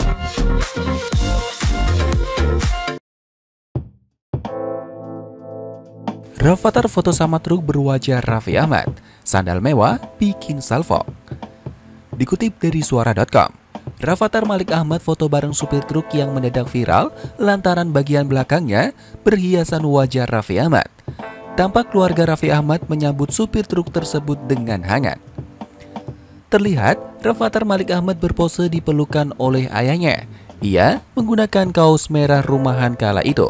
Rafathar foto sama truk berwajah Raffi Ahmad, sandal mewah bikin salfok. Dikutip dari suara.com, Rafathar Malik Ahmad foto bareng supir truk yang mendadak viral lantaran bagian belakangnya berhiasan wajah Raffi Ahmad. Tampak keluarga Raffi Ahmad menyambut supir truk tersebut dengan hangat. Terlihat Rafathar Malik Ahmad berpose dipelukan oleh ayahnya. Ia menggunakan kaos merah rumahan kala itu.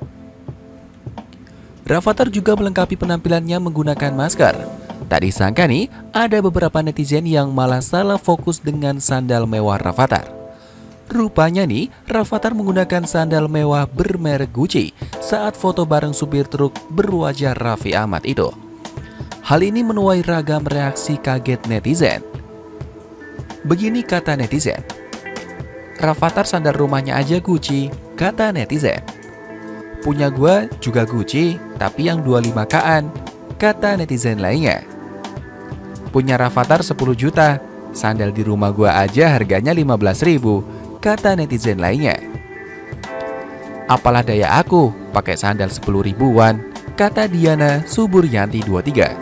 Rafathar juga melengkapi penampilannya menggunakan masker. Tak disangka nih, ada beberapa netizen yang malah salah fokus dengan sandal mewah Rafathar. Rupanya nih, Rafathar menggunakan sandal mewah bermerek Gucci saat foto bareng supir truk berwajah Raffi Ahmad itu. Hal ini menuai ragam reaksi kaget netizen. Begini kata netizen, "Rafathar sandal rumahnya aja Gucci," kata netizen. "Punya gua juga Gucci, tapi yang 25K-an, kata netizen lainnya. "Punya Rafathar 10 juta, sandal di rumah gua aja harganya 15.000, kata netizen lainnya. "Apalah daya aku, pakai sandal 10 ribuan, kata Diana Suburyanti 23.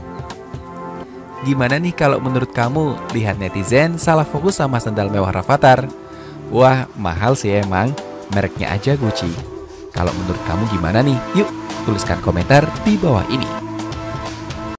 Gimana nih kalau menurut kamu lihat netizen salah fokus sama sandal mewah Rafathar? Wah, mahal sih emang, mereknya aja Gucci. Kalau menurut kamu gimana nih? Yuk, tuliskan komentar di bawah ini.